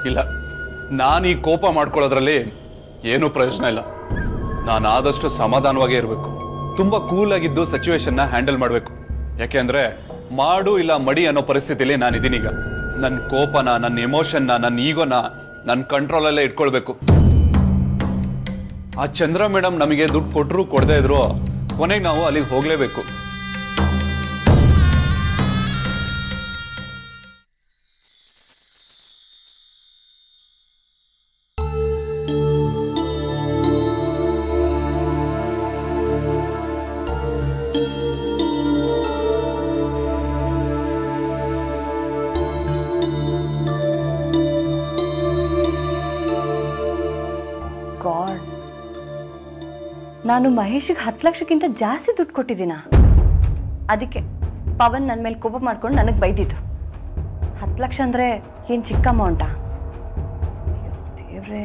ಇಲ್ಲ, ನಾನು ಈ ಕೋಪ ಮಾಡ್ಕೊಳ್ಳೋದ್ರಲ್ಲಿ ಏನೂ ಪ್ರಯೋಜನ ಇಲ್ಲ. ನಾನು ಆದಷ್ಟು ಸಮಾಧಾನವಾಗೇ ಇರಬೇಕು, ತುಂಬ ಕೂಲಾಗಿದ್ದು ಸಿಚುವೇಶನ್ನ ಹ್ಯಾಂಡಲ್ ಮಾಡಬೇಕು. ಯಾಕೆಂದರೆ ಮಾಡು ಇಲ್ಲ ಮಡಿ ಅನ್ನೋ ಪರಿಸ್ಥಿತಿಲಿ ನಾನಿದ್ದೀನಿ ಈಗ. ನನ್ನ ಕೋಪನ, ನನ್ನ ಎಮೋಷನ್ನ, ನನ್ನ ಈಗೋನ ನನ್ನ ಕಂಟ್ರೋಲಲ್ಲೇ ಇಟ್ಕೊಳ್ಬೇಕು. ಆ ಚಂದ್ರ ಮೇಡಮ್ ನಮಗೆ ದುಡ್ಡು ಕೊಟ್ಟರು ಕೊಡದೇ ಇದ್ರು ಕೊನೆಗೆ ನಾವು ಅಲ್ಲಿಗೆ ಹೋಗಲೇಬೇಕು. ನಾನು ಮಹೇಶ್ಗೆ 10 ಲಕ್ಷಕ್ಕಿಂತ ಜಾಸ್ತಿ ದುಡ್ಡು ಕೊಟ್ಟಿದ್ದೀನ. ಅದಕ್ಕೆ ಪವನ್ ನನ್ನ ಮೇಲೆ ಕೋಪ ಮಾಡ್ಕೊಂಡು ನನಗೆ ಬೈದಿದ್ದು. 10 ಲಕ್ಷ ಅಂದರೆ ಏನು ಚಿಕ್ಕ ಅಮೌಂಟಾ? ದೇವ್ರೇ.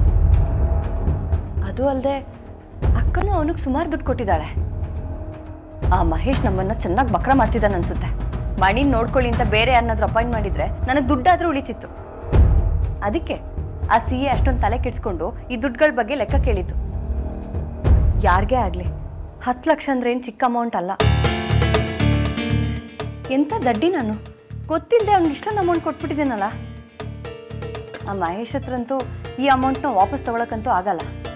ಅದು ಅಲ್ಲದೆ ಅಕ್ಕನೂ ಅವನಿಗೆ ಸುಮಾರು ದುಡ್ಡು ಕೊಟ್ಟಿದ್ದಾಳೆ. ಆ ಮಹೇಶ್ ನಮ್ಮನ್ನು ಚೆನ್ನಾಗಿ ಬಕ್ರ ಮಾಡ್ತಿದ್ದಾನೆ ಅನ್ಸುತ್ತೆ. ಮಣಿನ ನೋಡ್ಕೊಳ್ಳಿ ಅಂತ ಬೇರೆ ಯಾರನ್ನಾದ್ರೂ ಅಪಾಯಿಂಟ್ ಮಾಡಿದರೆ ನನಗೆ ದುಡ್ಡಾದರೂ ಉಳಿತಿತ್ತು. ಅದಕ್ಕೆ ಆ CA ಅಷ್ಟೊಂದು ತಲೆ ಕೆಡಿಸ್ಕೊಂಡು ಈ ದುಡ್ಡುಗಳ ಬಗ್ಗೆ ಲೆಕ್ಕ ಕೇಳಿದ್ದು. ಯಾರಿಗೇ ಆಗಲಿ 10 ಲಕ್ಷ ಅಂದ್ರೆ ಏನು ಚಿಕ್ಕ ಅಮೌಂಟ್ ಅಲ್ಲ. ಎಂಥ ದಡ್ಡಿ ನಾನು, ಗೊತ್ತಿಲ್ಲದೆ ಅವ್ನಿಗೆ ಇಷ್ಟೊಂದು ಅಮೌಂಟ್ ಕೊಟ್ಬಿಟ್ಟಿದ್ದೀನಲ್ಲ. ಆ ಮಹೇಶ್ ಹತ್ರಂತೂ ಈ ಅಮೌಂಟ್ನ ವಾಪಸ್ ತಗೊಳಕ್ಕಂತೂ ಆಗಲ್ಲ.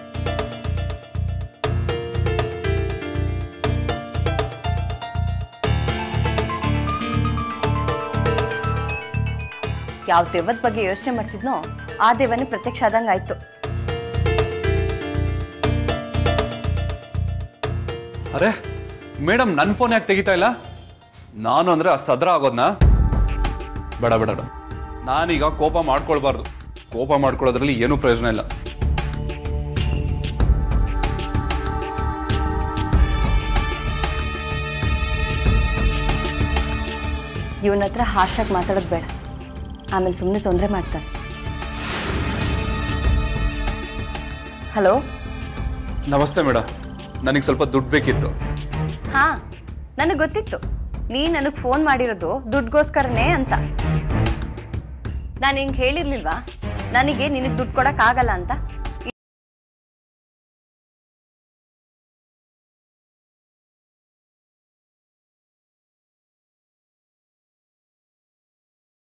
ಯಾವ ದೆವ್ವದ ಬಗ್ಗೆ ಯೋಚನೆ ಮಾಡ್ತಿದ್ನೋ ಆ ದೆವ್ವನೇ ಪ್ರತ್ಯಕ್ಷ ಆದಂಗೆ ಆಯ್ತು. ಅರೆ ಮೇಡಮ್, ನನ್ನ ಫೋನ್ ಯಾಕೆ ತೆಗಿತಾ ಇಲ್ಲ? ನಾನು ಅಂದರೆ ಆ ಸದ್ರ ಆಗೋದ್ನ? ಬೇಡ ಬೇಡ, ನಾನೀಗ ಕೋಪ ಮಾಡ್ಕೊಳ್ಬಾರ್ದು. ಕೋಪ ಮಾಡ್ಕೊಳ್ಳೋದ್ರಲ್ಲಿ ಏನೂ ಪ್ರಯೋಜನ ಇಲ್ಲ. ಇವನ ಹತ್ರ ಹಾರ್ಷಾಗಿ ಮಾತಾಡೋದು ಬೇಡ, ಆಮೇಲೆ ಸುಮ್ಮನೆ ತೊಂದರೆ ಮಾಡ್ತಾನೆ. ಹಲೋ, ನಮಸ್ತೆ ಮೇಡಮ್, ನನಗೆ ಸ್ವಲ್ಪ ದುಡ್ಡು ಬೇಕಿತ್ತು. ಹಾಂ, ನನಗೆ ಗೊತ್ತಿತ್ತು ನೀನು ನನಗೆ ಫೋನ್ ಮಾಡಿರೋದು ದುಡ್ಡುಗೋಸ್ಕರನೇ ಅಂತ. ನಾನು ಹಿಂಗೆ ಹೇಳಿರ್ಲಿಲ್ವಾ ನನಗೆ ನಿನಗೆ ದುಡ್ಡು ಕೊಡೋಕ್ಕಾಗಲ್ಲ ಅಂತ?